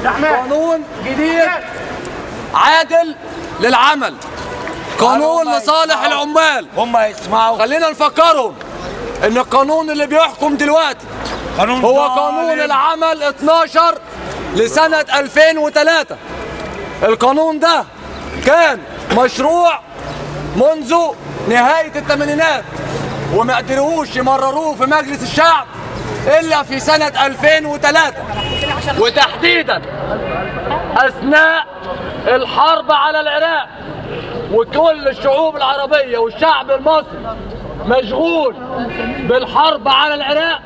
قانون جديد عادل للعمل، قانون لصالح العمال. هم يسمعوا. خلينا نفكرهم ان القانون اللي بيحكم دلوقتي هو قانون العمل 12 لسنة 2003. القانون ده كان مشروع منذ نهاية الثمانينات وما قدروش يمرروه في مجلس الشعب إلا في سنة 2003، وتحديدا أثناء الحرب على العراق. وكل الشعوب العربية والشعب المصري مشغول بالحرب على العراق.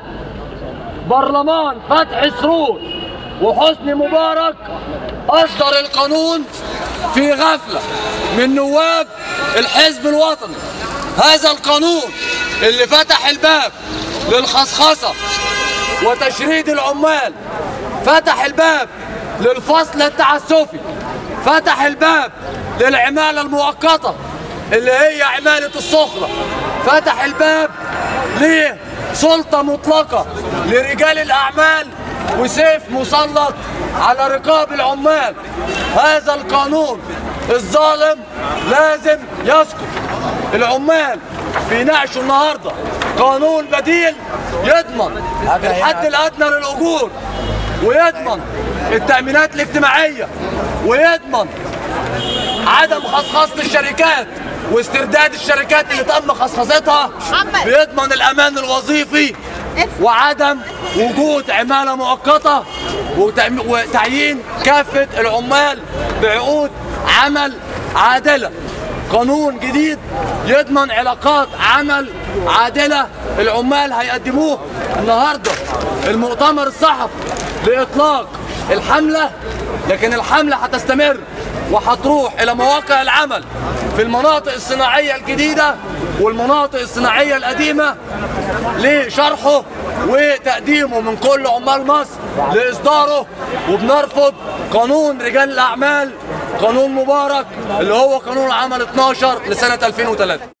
برلمان فتحي سرور وحسني مبارك أصدر القانون في غفلة من نواب الحزب الوطني. هذا القانون اللي فتح الباب للخصخصة وتشريد العمال، فتح الباب للفصل التعسفي، فتح الباب للعمالة المؤقتة اللي هي عمالة الصخرة، فتح الباب لسلطة مطلقة لرجال الأعمال وسيف مسلط على رقاب العمال. هذا القانون الظالم لازم يسقط. العمال بيناقشوا النهارده قانون بديل يضمن الحد الأدنى للأجور، ويضمن التأمينات الاجتماعية، ويضمن عدم خصخصة الشركات واسترداد الشركات اللي تم خصخصتها، بيضمن الأمان الوظيفي وعدم وجود عمالة مؤقتة، وتعيين كافة العمال بعقود عمل عادلة. قانون جديد يضمن علاقات عمل عادلة العمال هيقدموه النهارده المؤتمر الصحفي لإطلاق الحملة. لكن الحملة هتستمر وهتروح إلى مواقع العمل في المناطق الصناعية الجديدة والمناطق الصناعية القديمة لشرحه وتقديمه من كل عمال مصر لإصداره. وبنرفض قانون رجال الأعمال، قانون مبارك اللي هو قانون العمل 12 لسنة 2003.